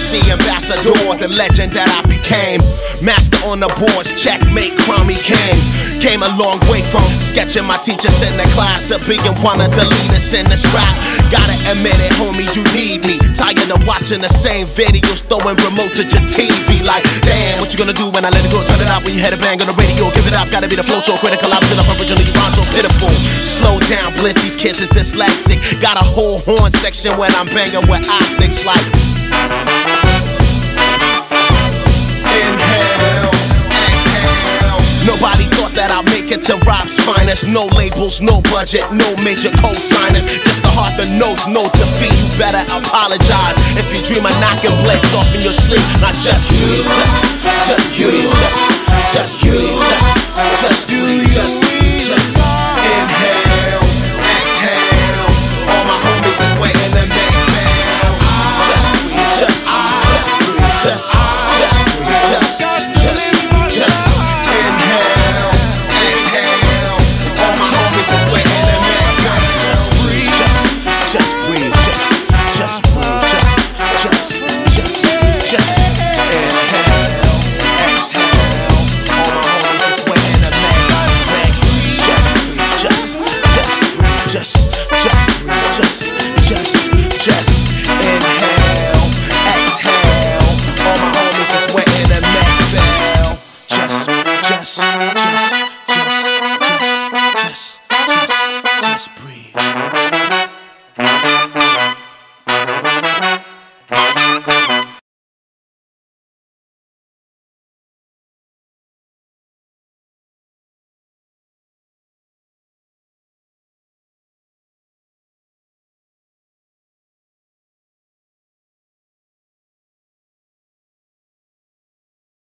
was the ambassador, the legend that I became. Master on the boards, checkmate, crown me king. Came a long way from sketching my teachers in the class to being one of the leaders in this rap. Gotta admit it, homie, you need me. Tired of watching the same videos, throwing remote to your TV. Like, damn, what you gonna do when I let it go? Turn it out when you head a bang on the radio. Give it up, gotta be the flow so critical. I was up originally, you rhyme so pitiful. Slow down, Blizz, these kids is dyslexic. Got a whole horn section when I'm banging with optics like inhale, exhale. Nobody thought that I'd make it to Rob's finest. No labels, no budget, no major co-signers. Just the heart, the notes, no defeat. You better apologize if you dream of knocking blades off in your sleep. Not just me.